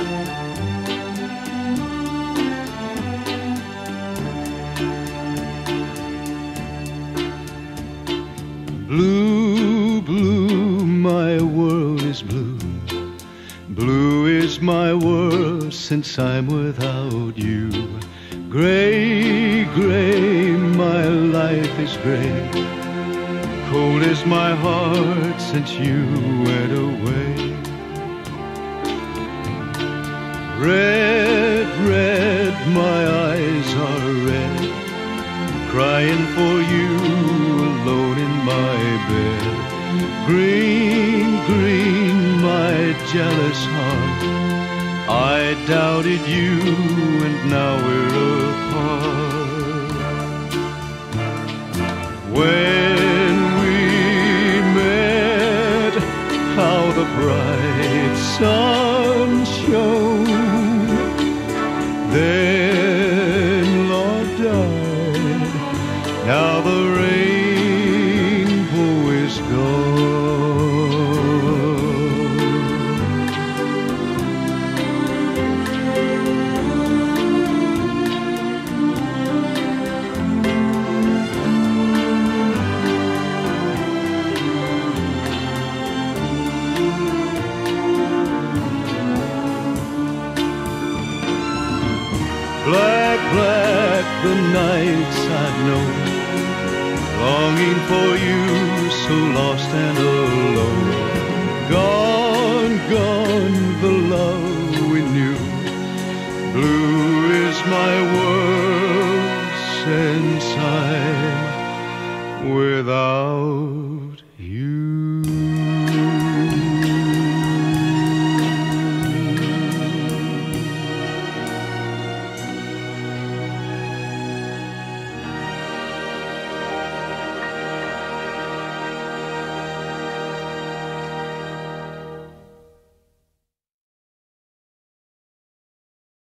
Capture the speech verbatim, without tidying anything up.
Blue, blue, my world is blue. Blue is my world since I'm without you. Gray, gray, my life is gray. Cold is my heart since you went away. Red, red, my eyes are red, crying for you alone in my bed. Green, green, my jealous heart, I doubted you and now we're apart. When we met, how the bright sun shone. Then Lord died, now the rainbow is gone. Black, black, the nights I've known, longing for you, so lost and alone. Gone, gone, the love we knew. Blue is my world since I'm without